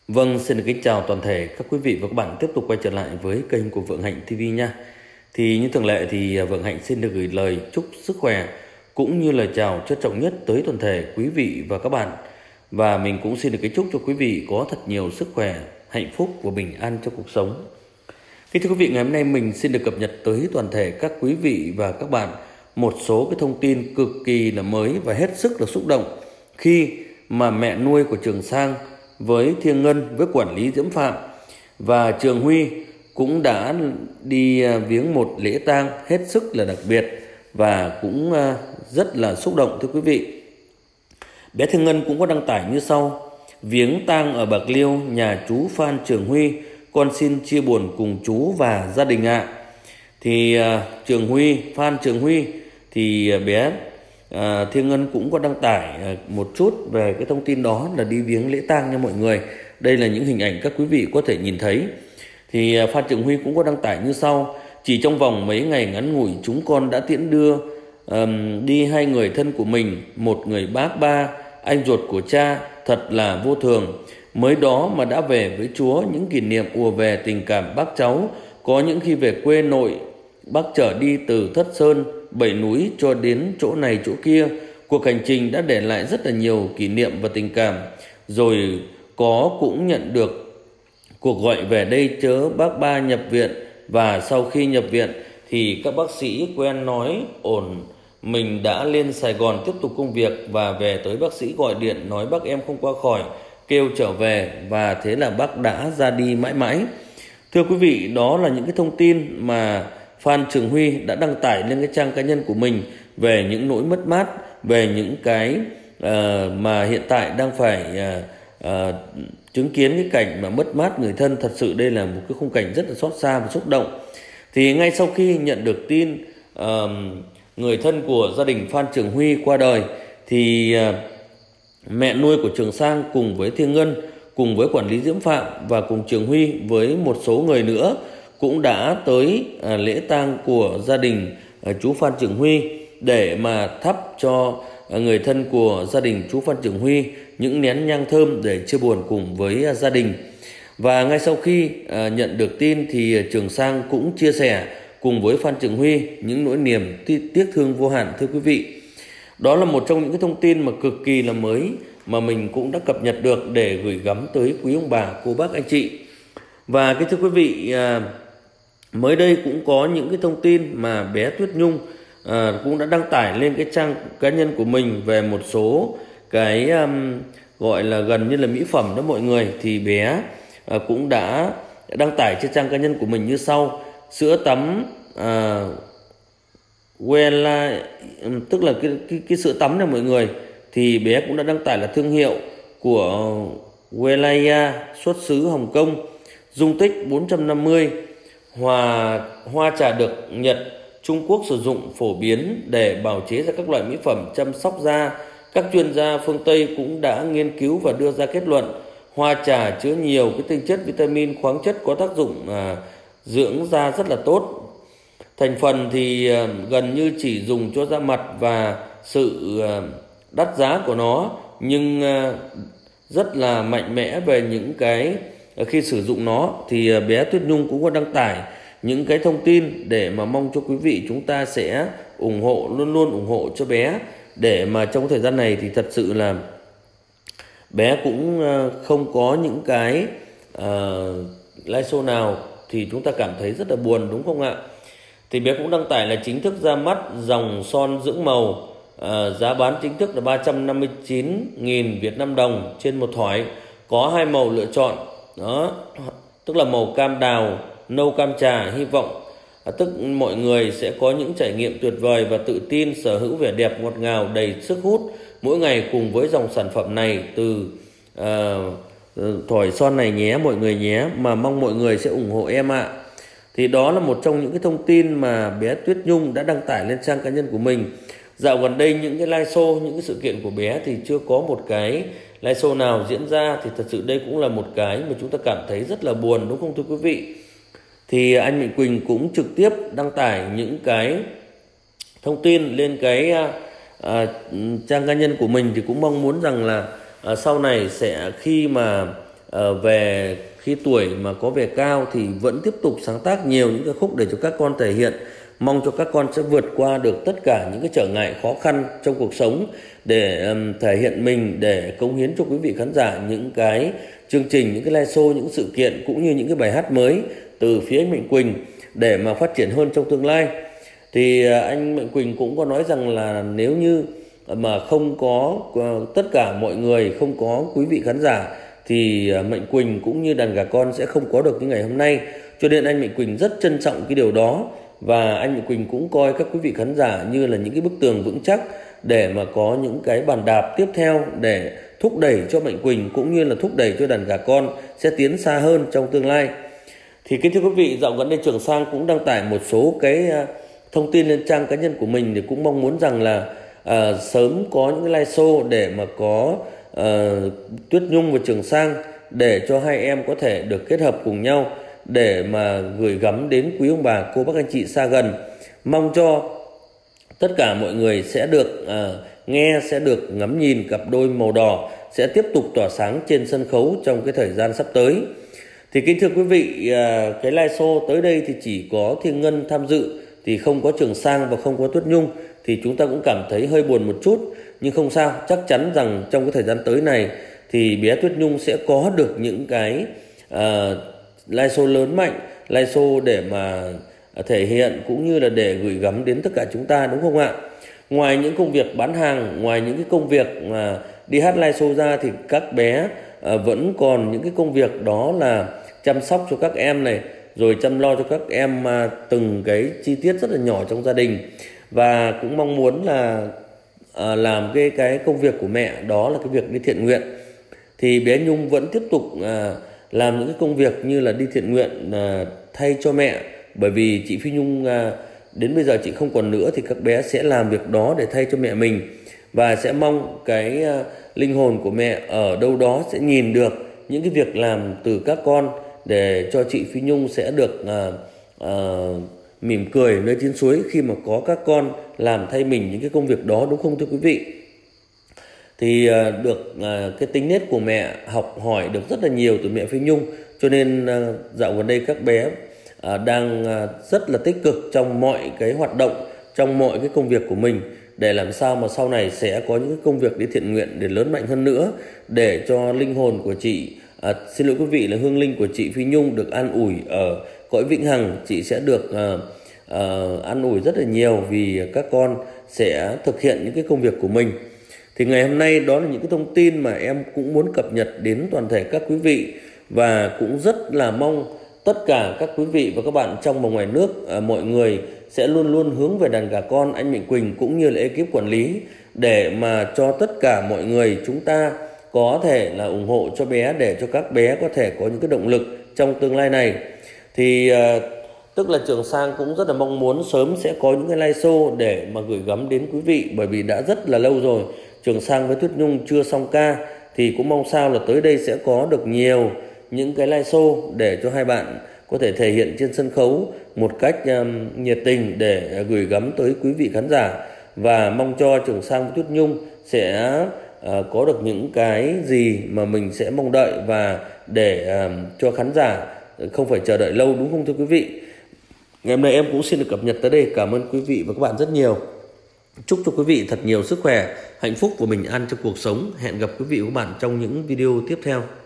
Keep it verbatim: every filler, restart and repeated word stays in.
Vâng, xin được kính chào toàn thể các quý vị và các bạn tiếp tục quay trở lại với kênh của Vượng Hạnh ti vi nha. Thì như thường lệ thì Vượng Hạnh xin được gửi lời chúc sức khỏe cũng như lời chào trân trọng nhất tới toàn thể quý vị và các bạn. Và mình cũng xin được kính chúc cho quý vị có thật nhiều sức khỏe, hạnh phúc và bình an trong cuộc sống. Kính thưa quý vị, ngày hôm nay mình xin được cập nhật tới toàn thể các quý vị và các bạn một số cái thông tin cực kỳ là mới và hết sức là xúc động khi mà mẹ nuôi của Trường Sang với Thiên Ngân, với quản lý Diễm Phạm và Trường Huy cũng đã đi viếng một lễ tang hết sức là đặc biệt và cũng rất là xúc động thưa quý vị. Bé Thiên Ngân cũng có đăng tải như sau: viếng tang ở Bạc Liêu, nhà chú Phan Trường Huy, con xin chia buồn cùng chú và gia đình ạ. À. Thì uh, Trường Huy, Phan Trường Huy thì uh, bé uh, Thiên Ngân cũng có đăng tải uh, một chút về cái thông tin đó là đi viếng lễ tang nha mọi người. Đây là những hình ảnh các quý vị có thể nhìn thấy. Thì uh, Phan Trường Huy cũng có đăng tải như sau: chỉ trong vòng mấy ngày ngắn ngủi, chúng con đã tiễn đưa um, đi hai người thân của mình, một người bác ba, anh ruột của cha, thật là vô thường. Mới đó mà đã về với Chúa, những kỷ niệm ùa về tình cảm bác cháu. Có những khi về quê nội, bác chở đi từ Thất Sơn, Bảy Núi cho đến chỗ này chỗ kia. Cuộc hành trình đã để lại rất là nhiều kỷ niệm và tình cảm. Rồi có cũng nhận được cuộc gọi về đây chớ bác ba nhập viện. Và sau khi nhập viện thì các bác sĩ quen nói ổn, mình đã lên Sài Gòn tiếp tục công việc. Và về tới bác sĩ gọi điện nói bác em không qua khỏi, kêu trở về, và thế là bác đã ra đi mãi mãi. Thưa quý vị, đó là những cái thông tin mà Phan Trường Huy đã đăng tải lên cái trang cá nhân của mình về những nỗi mất mát, về những cái uh, mà hiện tại đang phải uh, uh, chứng kiến cái cảnh mà mất mát người thân. Thật sự đây là một cái khung cảnh rất là xót xa và xúc động. Thì ngay sau khi nhận được tin uh, người thân của gia đình Phan Trường Huy qua đời thì uh, mẹ nuôi của Trường Sang cùng với Thiên Ngân, cùng với quản lý Diễm Phạm và cùng Trường Huy với một số người nữa cũng đã tới à, lễ tang của gia đình à, chú Phan Trường Huy để mà thắp cho à, người thân của gia đình chú Phan Trường Huy những nén nhang thơm để chia buồn cùng với à, gia đình. Và ngay sau khi à, nhận được tin thì Trường Sang cũng chia sẻ cùng với Phan Trường Huy những nỗi niềm tiếc thương vô hạn thưa quý vị. Đó là một trong những cái thông tin mà cực kỳ là mới mà mình cũng đã cập nhật được để gửi gắm tới quý ông bà, cô bác, anh chị. Và cái thưa quý vị, à, mới đây cũng có những cái thông tin mà bé Tuyết Nhung à, cũng đã đăng tải lên cái trang cá nhân của mình về một số cái um, gọi là gần như là mỹ phẩm đó mọi người. Thì bé à, cũng đã đăng tải trên trang cá nhân của mình như sau: sữa tắm à, Wella, tức là cái, cái, cái sữa tắm này mọi người, thì bé cũng đã đăng tải là thương hiệu của Wella, xuất xứ Hồng Kông, dung tích bốn trăm năm mươi, hòa hoa trà được Nhật, Trung Quốc sử dụng phổ biến để bào chế ra các loại mỹ phẩm chăm sóc da. Các chuyên gia phương Tây cũng đã nghiên cứu và đưa ra kết luận hoa trà chứa nhiều cái tinh chất vitamin, khoáng chất có tác dụng à, dưỡng da rất là tốt. Thành phần thì gần như chỉ dùng cho da mặt, và sự đắt giá của nó nhưng rất là mạnh mẽ về những cái khi sử dụng nó. Thì bé Tuyết Nhung cũng có đăng tải những cái thông tin để mà mong cho quý vị chúng ta sẽ ủng hộ, luôn luôn ủng hộ cho bé, để mà trong thời gian này thì thật sự là bé cũng không có những cái uh, live show nào thì chúng ta cảm thấy rất là buồn, đúng không ạ? Thì bé cũng đăng tải là chính thức ra mắt dòng son dưỡng màu, à, giá bán chính thức là ba trăm năm mươi chín nghìn Việt Nam đồng trên một thỏi, có hai màu lựa chọn đó, tức là màu cam đào, nâu cam trà. Hy vọng à, tức mọi người sẽ có những trải nghiệm tuyệt vời và tự tin, sở hữu vẻ đẹp ngọt ngào đầy sức hút mỗi ngày cùng với dòng sản phẩm này từ à, thỏi son này nhé mọi người nhé, mà mong mọi người sẽ ủng hộ em ạ. À. Thì đó là một trong những cái thông tin mà bé Tuyết Nhung đã đăng tải lên trang cá nhân của mình. Dạo gần đây những cái live show, những cái sự kiện của bé thì chưa có một cái live show nào diễn ra. Thì thật sự đây cũng là một cái mà chúng ta cảm thấy rất là buồn, đúng không thưa quý vị? Thì anh Mạnh Quỳnh cũng trực tiếp đăng tải những cái thông tin lên cái à, trang cá nhân của mình. Thì cũng mong muốn rằng là à, sau này sẽ khi mà uh, về khi tuổi mà có vẻ cao thì vẫn tiếp tục sáng tác nhiều những cái khúc để cho các con thể hiện. Mong cho các con sẽ vượt qua được tất cả những cái trở ngại khó khăn trong cuộc sống để um, thể hiện mình, để cống hiến cho quý vị khán giả những cái chương trình, những cái live show, những sự kiện cũng như những cái bài hát mới từ phía anh Mạnh Quỳnh để mà phát triển hơn trong tương lai. Thì anh Mạnh Quỳnh cũng có nói rằng là nếu như mà không có tất cả mọi người, không có quý vị khán giả thì Mạnh Quỳnh cũng như đàn gà con sẽ không có được những ngày hôm nay. Cho nên anh Mạnh Quỳnh rất trân trọng cái điều đó, và anh Mạnh Quỳnh cũng coi các quý vị khán giả như là những cái bức tường vững chắc để mà có những cái bàn đạp tiếp theo để thúc đẩy cho Mạnh Quỳnh cũng như là thúc đẩy cho đàn gà con sẽ tiến xa hơn trong tương lai. Thì kính thưa quý vị, dạo gần đây Trường Sang cũng đăng tải một số cái thông tin lên trang cá nhân của mình, thì cũng mong muốn rằng là à, sớm có những cái live show để mà có à, Tuyết Nhung và Trường Sang để cho hai em có thể được kết hợp cùng nhau để mà gửi gắm đến quý ông bà, cô bác anh chị xa gần. Mong cho tất cả mọi người sẽ được à, nghe, sẽ được ngắm nhìn cặp đôi màu đỏ sẽ tiếp tục tỏa sáng trên sân khấu trong cái thời gian sắp tới. Thì kính thưa quý vị, à, cái live show tới đây thì chỉ có Thiên Ngân tham dự, thì không có Trường Sang và không có Tuyết Nhung, thì chúng ta cũng cảm thấy hơi buồn một chút. Nhưng không sao, chắc chắn rằng trong cái thời gian tới này thì bé Tuyết Nhung sẽ có được những cái à, live show lớn mạnh, live show để mà thể hiện cũng như là để gửi gắm đến tất cả chúng ta, đúng không ạ? Ngoài những công việc bán hàng, ngoài những cái công việc mà đi hát live show ra thì các bé à, vẫn còn những cái công việc đó là chăm sóc cho các em này, rồi chăm lo cho các em à, từng cái chi tiết rất là nhỏ trong gia đình. Và cũng mong muốn là à, làm cái cái công việc của mẹ, đó là cái việc đi thiện nguyện. Thì bé Nhung vẫn tiếp tục à, làm những cái công việc như là đi thiện nguyện à, thay cho mẹ. Bởi vì chị Phi Nhung à, đến bây giờ chị không còn nữa, thì các bé sẽ làm việc đó để thay cho mẹ mình. Và sẽ mong cái à, linh hồn của mẹ ở đâu đó sẽ nhìn được những cái việc làm từ các con, để cho chị Phi Nhung sẽ được à, à, mỉm cười nơi tiếng suối khi mà có các con làm thay mình những cái công việc đó, đúng không thưa quý vị? Thì à, được à, cái tính nết của mẹ học hỏi được rất là nhiều từ mẹ Phi Nhung, cho nên à, dạo gần đây các bé à, đang à, rất là tích cực trong mọi cái hoạt động, trong mọi cái công việc của mình, để làm sao mà sau này sẽ có những cái công việc đi thiện nguyện để lớn mạnh hơn nữa, để cho linh hồn của chị, à, xin lỗi quý vị là hương linh của chị Phi Nhung được an ủi ở cõi vĩnh hằng. Chị sẽ được à, à, an ủi rất là nhiều vì các con sẽ thực hiện những cái công việc của mình. Thì ngày hôm nay đó là những cái thông tin mà em cũng muốn cập nhật đến toàn thể các quý vị, và cũng rất là mong tất cả các quý vị và các bạn trong và ngoài nước, à, mọi người sẽ luôn luôn hướng về đàn gà con anh Mạnh Quỳnh cũng như là ekip quản lý, để mà cho tất cả mọi người chúng ta có thể là ủng hộ cho bé, để cho các bé có thể có những cái động lực trong tương lai này. Thì à, tức là Trường Sang cũng rất là mong muốn sớm sẽ có những cái live show để mà gửi gắm đến quý vị, bởi vì đã rất là lâu rồi Trường Sang với Tuyết Nhung chưa xong ca. Thì cũng mong sao là tới đây sẽ có được nhiều những cái live show để cho hai bạn có thể thể hiện trên sân khấu một cách um, nhiệt tình để gửi gắm tới quý vị khán giả. Và mong cho Trường Sang với Tuyết Nhung sẽ uh, có được những cái gì mà mình sẽ mong đợi, và để uh, cho khán giả không phải chờ đợi lâu, đúng không thưa quý vị? Ngày hôm nay em cũng xin được cập nhật tới đây. Cảm ơn quý vị và các bạn rất nhiều. Chúc cho quý vị thật nhiều sức khỏe, hạnh phúc và bình an trong cuộc sống. Hẹn gặp quý vị và các bạn trong những video tiếp theo.